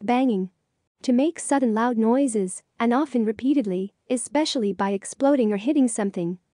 Banging. To make sudden loud noises, and often repeatedly, especially by exploding or hitting something.